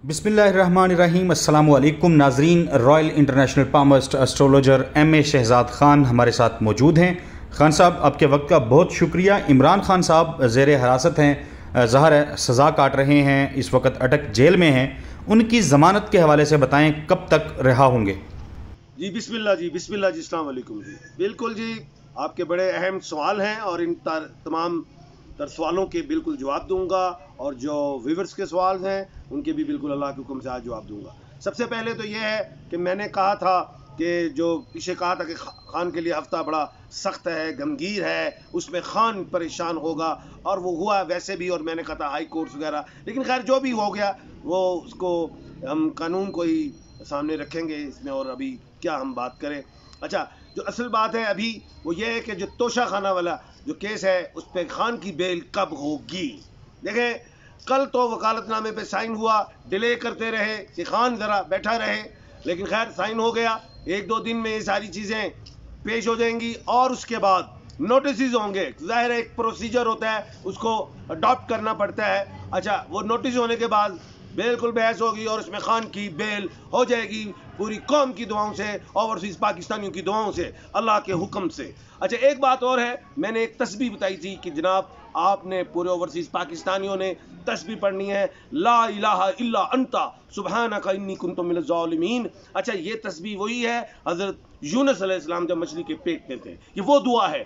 बिस्मिल्लाहिर्रहमानिर्रहीम। अस्सलाम वालेकुम नाजरीन। Royal international palmist astrologer M.A. Shahzad Khan हमारे साथ मौजूद हैं। ख़ान साहब, आपके वक्त का बहुत शुक्रिया। इमरान ख़ान साहब ज़ेर हिरासत हैं, ज़ाहिर है सज़ा काट रहे हैं, इस वक्त अटक जेल में हैं। उनकी ज़मानत के हवाले से बताएं, कब तक रिहा होंगे? जी बिस्मिल्लाह जी, अस्सलाम वालेकुम जी। बिल्कुल जी, आपके बड़े अहम सवाल हैं और इन तमाम सवालों के बिल्कुल जवाब दूंगा, और जो व्यूअर्स के सवाल हैं उनके भी बिल्कुल अल्लाह के हुक्म से आज जवाब दूंगा। सबसे पहले तो ये है कि मैंने कहा था कि जो पीछे कहा था कि खान के लिए हफ्ता बड़ा सख्त है, गमगीर है, उसमें खान परेशान होगा, और वो हुआ वैसे भी। और मैंने कहा था हाई कोर्ट्स वगैरह, लेकिन खैर जो भी हो गया वो उसको हम कानून को ही सामने रखेंगे इसमें, और अभी क्या हम बात करें। अच्छा, जो असल बात है अभी वो ये है कि जो तोशा खाना वाला जो केस है उस पर खान की बेल कब होगी। देखें, कल तो वकालतनामे पे साइन हुआ, डिले करते रहे कि खान ज़रा बैठा रहे, लेकिन खैर साइन हो गया। एक दो दिन में ये सारी चीज़ें पेश हो जाएंगी और उसके बाद नोटिस होंगे। ज़ाहिर है एक प्रोसीजर होता है, उसको अडॉप्ट करना पड़ता है। अच्छा, वो नोटिस होने के बाद बिल्कुल बहस होगी और उसमें खान की बेल हो जाएगी, पूरी कौम की दुआओं से, ओवरसीज़ पाकिस्तानियों की दुआओं से, अल्लाह के हुक्म से। अच्छा, एक बात और है, मैंने एक तस्बीह बताई थी कि जनाब आपने पूरे ओवरसीज़ पाकिस्तानियों ने तस्बीह पढ़नी है, ला इलाहा इल्ला अंता सुब्हानका इन्नी कुन्तु मिनज़ ज़ालिमीन। अच्छा, ये तस्बीह वही है हज़रत यूनुस अलैहिस्सलाम जब मछली के पेट में थे, ये वो दुआ है।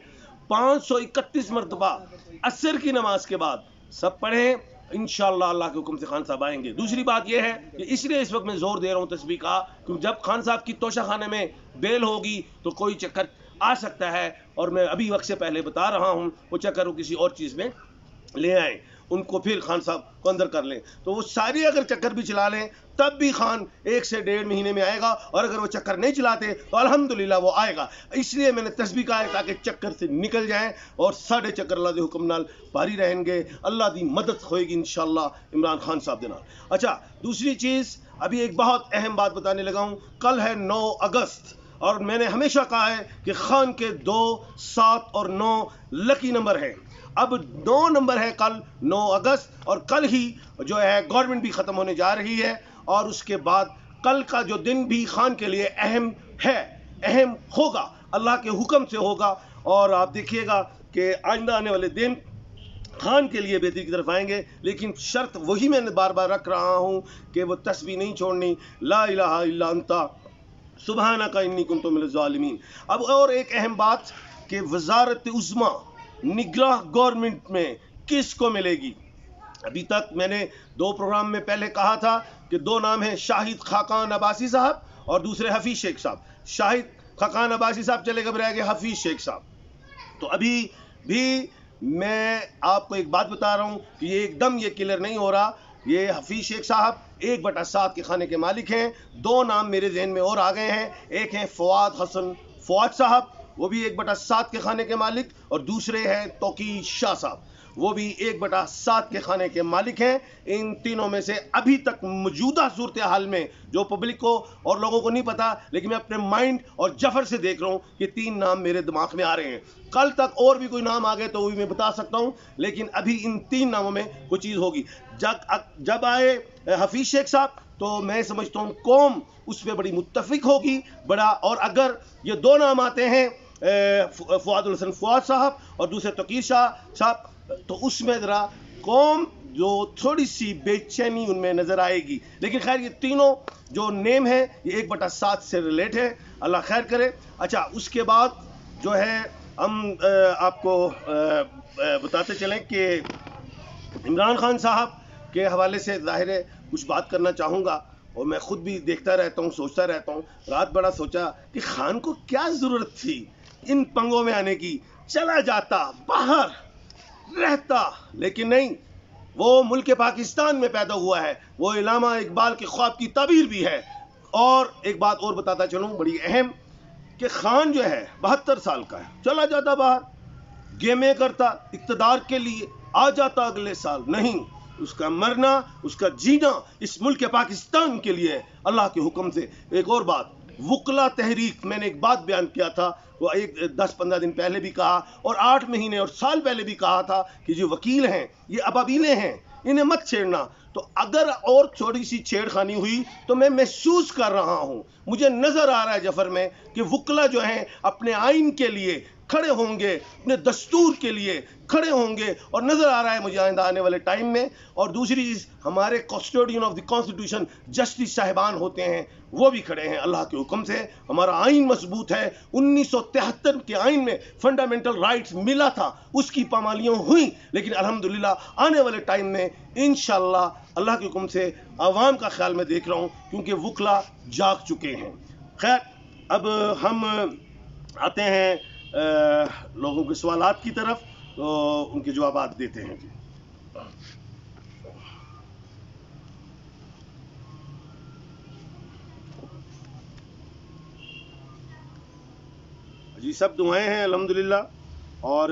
531 मरतबा असर की नमाज के बाद सब पढ़ें, इंशाअल्लाह अल्लाह के हुक्म से खान साहब आएंगे। दूसरी बात यह है कि इसलिए इस वक्त मैं जोर दे रहा हूँ तस्बीह का, क्योंकि जब खान साहब की तोशा खाने में बेल होगी तो कोई चक्कर आ सकता है, और मैं अभी वक्त से पहले बता रहा हूँ वो चक्कर वो किसी और चीज़ में ले आए, उनको फिर खान साहब को अंदर कर लें, तो वो सारी अगर चक्कर भी चला लें तब भी खान 1 से 1.5 महीने में आएगा, और अगर वो चक्कर नहीं चलाते तो अल्हम्दुलिल्लाह वो आएगा। इसलिए मैंने तस्बीह कहा है ताकि चक्कर से निकल जाएं और साढ़े चक्कर अल्लाह के हुक्म नाल भारी रहेंगे, अल्लाह की मदद होएगी इंशाअल्लाह इमरान खान साहब के नाल। अच्छा, दूसरी चीज़, अभी एक बहुत अहम बात बताने लगा हूँ। कल है 9 अगस्त, और मैंने हमेशा कहा है कि खान के 2, 7 और 9 लकी नंबर हैं। अब 9 नंबर है कल 9 अगस्त, और कल ही जो है गवर्नमेंट भी ख़त्म होने जा रही है, और उसके बाद कल का जो दिन भी खान के लिए अहम है, अहम होगा, अल्लाह के हुक्म से होगा। और आप देखिएगा कि आइंदा आने वाले दिन खान के लिए बेहतरी की तरफ आएंगे, लेकिन शर्त वही मैंने बार बार रख रहा हूँ कि वो तस्बीह नहीं छोड़नी, ला इलाहा इल्ला अंता सुब्हानका इन्नी कुन्तु मिनज़ ज़ालिमीन। अब और एक अहम बात कि वज़ारत उज़्मा निगराह गवर्नमेंट में किसको मिलेगी। अभी तक मैंने 2 प्रोग्राम में पहले कहा था कि 2 नाम हैं, शाहिद खाकान अब्बासी साहब और दूसरे हफीज शेख साहब। शाहिद खाकान अब्बासी साहब चले घबरा गए, हफीज शेख साहब। तो अभी भी मैं आपको एक बात बता रहा हूँ कि ये एकदम ये क्लियर नहीं हो रहा। ये हफीज शेख साहब 1/7 के खाने के मालिक हैं। 2 नाम मेरे जहन में और आ गए हैं, एक हैं फवाद हसन फवाद साहब, वो भी 1/7 के खाने के मालिक, और दूसरे हैं तौकीर शाह साहब, वो भी 1/7 के खाने के मालिक हैं। इन तीनों में से अभी तक मौजूदा सूरत हाल में, जो पब्लिक को और लोगों को नहीं पता, लेकिन मैं अपने माइंड और जफर से देख रहा हूँ कि 3 नाम मेरे दिमाग में आ रहे हैं। कल तक और भी कोई नाम आ गए तो वो भी मैं बता सकता हूँ, लेकिन अभी इन 3 नामों में कोई चीज़ होगी। जब आए हफीज शेख साहब तो मैं समझता हूँ कौम उस पर बड़ी मुत्तफिक होगी बड़ा, और अगर ये 2 नाम आते हैं फवाद हसन फवाद साहब और दूसरे तौकीर शाह साहब, तो उसमें ज़रा कौम जो थोड़ी सी बेचैनी उनमें नज़र आएगी। लेकिन खैर ये तीनों जो नेम है ये 1/7 से रिलेट है, अल्लाह खैर करे। अच्छा, उसके बाद जो है हम आपको बताते चलें कि इमरान खान साहब के हवाले से ज़ाहिर है कुछ बात करना चाहूँगा, और मैं ख़ुद भी देखता रहता हूँ, सोचता रहता हूँ। रात बड़ा सोचा कि खान को क्या ज़रूरत थी इन पंगों में आने की, चला जाता बाहर रहता, लेकिन नहीं, वो मुल्क पाकिस्तान में पैदा हुआ है, वो इल्लामा इकबाल के ख्वाब की ताबीर भी है। और एक बात और बताता चलूँ बड़ी अहम, कि खान जो है 72 साल का है, चला जाता बाहर, गेमें करता, इक़्तिदार के लिए आ जाता अगले साल। नहीं, उसका मरना, उसका जीना इस मुल्क पाकिस्तान के लिए अल्लाह के हुक्म से। एक और बात, वकला तहरीक, मैंने एक बात बयान किया था, वो 10-15 दिन पहले भी कहा, और 8 महीने और साल पहले भी कहा था कि जो वकील हैं ये अबाबीले हैं, انہیں مت چھیڑنا. تو اگر اور تھوڑی سی چھیڑخانی ہوئی تو میں محسوس کر رہا ہوں, مجھے نظر آ رہا ہے جعفر میں کہ وکلا جو ہیں اپنے آئین کے لیے کھڑے ہوں گے, اپنے دستور کے لیے کھڑے ہوں گے, اور نظر آ رہا ہے مجھے آئندہ آنے والے ٹائم میں. اور دوسری چیز, ہمارے custodian of the constitution justice صاحبان ہوتے ہیں, وہ بھی کھڑے ہیں اللہ کے حکم سے. ہمارا آئین مضبوط ہے. 1973 کے آئین میں فنڈامنٹل رائٹس ملا تھا, اس کی پامالیاں ہوئیں, لیکن الحمدللہ آنے والے ٹائم میں انشاءاللہ اللہ کے حکم سے عوام کا خیال میں دیکھ رہا ہوں, کیونکہ وکلا جاگ چکے ہیں. خیر, اب ہم آتے ہیں لوگوں کے سوالات کی طرف, تو ان کے جوابات دیتے ہیں. جی سب دعائیں ہیں الحمدللہ, اور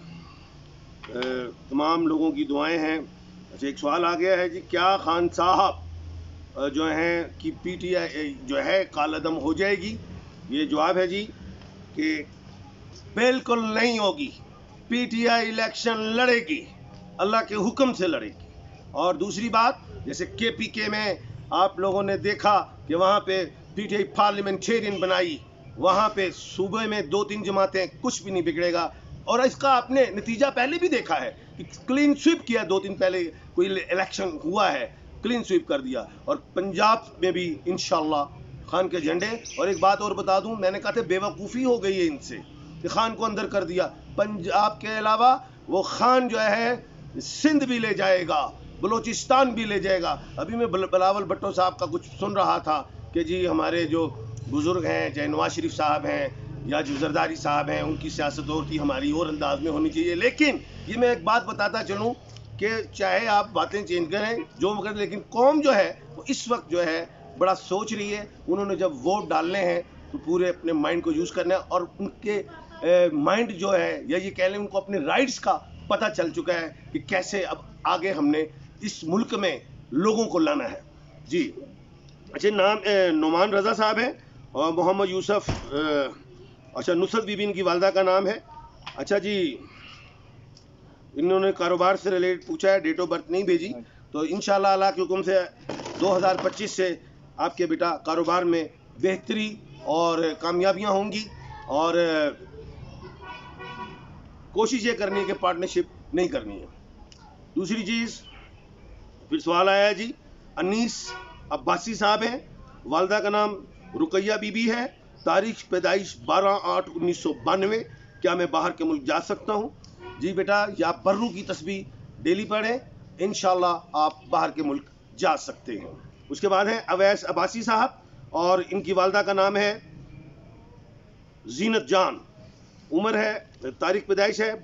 تمام لوگوں کی دعائیں ہیں. اچھا, ایک سوال آ گیا ہے جی, کیا خان صاحب جو ہیں کہ پی ٹی آئی جو ہے کالعدم ہو جائے گی؟ یہ جواب ہے جی کہ بالکل نہیں ہوگی. پی ٹی آئی الیکشن لڑے گی, اللہ کے حکم سے لڑے گی. اور دوسری بات, جیسے کے پی کے میں آپ لوگوں نے دیکھا کہ وہاں پہ پی ٹی آئی پارلیمنٹیرین بنائی, وہاں پہ صوبے میں 2-3 جماعتیں, کچھ بھی نہیں بگڑے گا. اور اس کا آپ نے نتیجہ پہلے بھی دیکھا ہے کہ کلین سویپ کیا, 2 دن پہلے کوئی الیکشن ہوا ہے, کلین سویپ کر دیا. اور پنجاب میں بھی انشاءاللہ خان کے جھنڈے. اور ایک بات اور بتا دوں, میں نے کہا تھا بے وقوفی ہو گئی ہے ان سے کہ خان کو اندر کر دیا. پنجاب کے علاوہ وہ خان جو ہے سندھ بھی لے جائے گا, بلوچستان بھی لے جائے گا. ابھی میں بلاول بھٹو صاحب کا کچھ سن رہا تھا کہ جی ہمارے جو بزرگ ہیں, چاہے نواز شریف صاحب ہیں یا جو زرداری صاحب ہیں, ان کی سیاست اور تھی, ہماری اور انداز میں ہونی چاہیے. لیکن یہ میں ایک بات بتاتا چلوں کہ چاہے آپ باتیں چینج کریں جو کریں, لیکن قوم جو ہے وہ اس وقت جو ہے بڑا سوچ رہی ہے. انہوں نے جب ووٹ ڈالنے ہیں تو پورے اپنے مائنڈ کو یوز کرنا ہے, اور ان کے مائنڈ جو ہے, یا یہ کہہ لیں ان کو اپنے رائٹس کا پتہ چل چکا ہے کہ کیسے اب آگے ہم نے اس ملک میں لوگوں کو لانا ہے. جی اچھا, نام نعمان رضا صاحب ہیں, اور محمد یوسف, اچھا نصرت بی بی ان کی والدہ کا نام ہے. اچھا جی, انہوں نے کاروبار سے ریلیٹ پوچھا ہے, ڈیٹ آف برتھ نہیں بھیجی. تو انشاءاللہ اللہ کے حکم سے 2025 سے آپ کے بیٹا کاروبار میں بہتری اور کامیابیاں ہوں گی. اور کوشش یہ کرنی ہے کہ پارٹنرشپ نہیں کرنی ہے. دوسری چیز, پھر سوال آیا ہے جی, انیس عباسی صاحب ہیں, والدہ کا نام رقیہ بی بی ہے, تاریخ پیدائش 12/8/1992. کیا میں باہر کے ملک جا سکتا ہوں؟ جی بیٹا, یا برو کی تسبیح ڈیلی پڑھیں, انشاءاللہ آپ باہر کے ملک جا سکتے ہیں. اس کے بعد ہیں اویس عباسی صاحب, اور ان کی والدہ کا نام ہے زینت جان, عمر ہے, تاریخ پیدائش ہے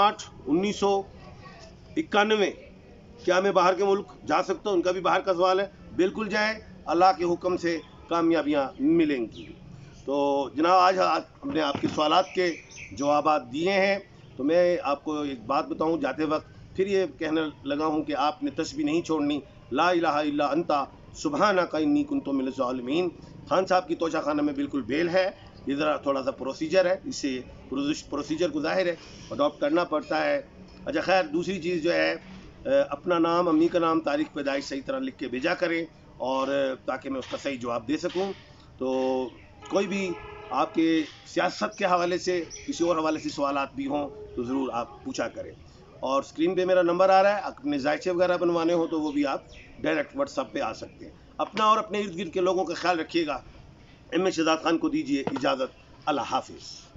12/8/1991. کیا میں باہر کے ملک جا سکتا ہوں؟ ان کا بھی باہر کا سوال ہے. بالکل جائیں, اللہ کے حکم سے کامیابیاں ملیں گی. تو جناب, آج ہم نے آپ کے سوالات کے جوابات دیے ہیں. تو میں آپ کو ایک بات بتاؤں جاتے وقت, پھر یہ کہنے لگا ہوں کہ آپ نے تسبیح نہیں چھوڑنی, لا الہ الا انتا سبحانک انی کنت من الظالمین. خان صاحب کی توشہ خانہ میں بالکل بیل ہے, یہ ذرا تھوڑا سا پروسیجر ہے, اس سے پروسیجر کو ظاہر ہے اڈاپٹ کرنا پڑتا ہے. اچھا خیر, دوسری چیز جو ہے, اپنا نام, امی کا نام, تاریخ پیدائش صحیح طرح لکھ کے بھیجا کریں, اور تاکہ میں اس کا صحیح جواب دے سکوں. تو کوئی بھی آپ کے سیاست کے حوالے سے, کسی اور حوالے سے سوالات بھی ہوں تو ضرور آپ پوچھا کریں. اور اسکرین پہ میرا نمبر آ رہا ہے, اپنے ذائچے وغیرہ بنوانے ہوں تو وہ بھی آپ ڈائریکٹ واٹس ایپ پہ آ سکتے ہیں. اپنا اور اپنے ارد گرد کے لوگوں کا خیال رکھیے گا. ایم اے شہزاد خان کو دیجیے اجازت. اللہ حافظ.